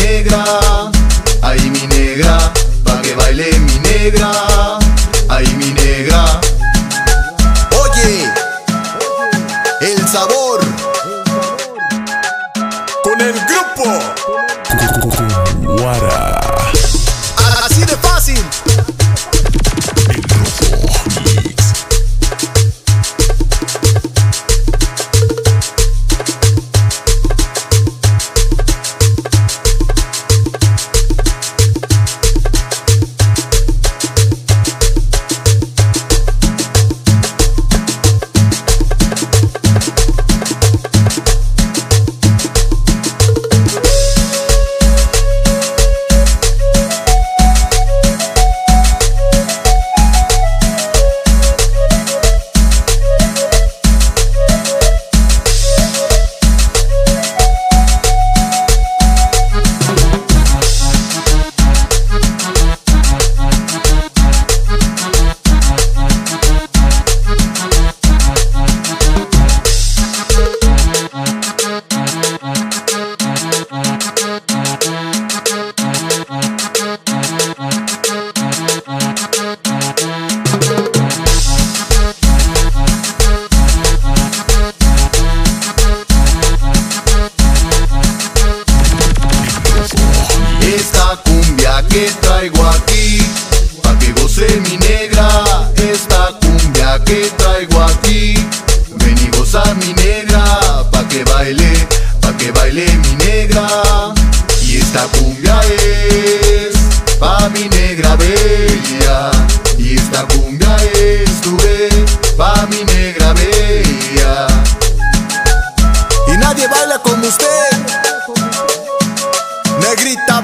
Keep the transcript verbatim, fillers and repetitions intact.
negra, ay mi negra, pa' que baile mi negra, ay mi negra. Oye, el sabor con el grupo Guara. así de fácil. Esta cumbia que traigo aquí, pa' que goce mi negra. Esta cumbia que traigo aquí, ven y goza mi negra, pa' que baile, pa' que baile mi negra. Y esta cumbia es pa' mi negra bella, y esta cumbia es tu ve, pa' mi negra bella. Y nadie baila como usted, negrita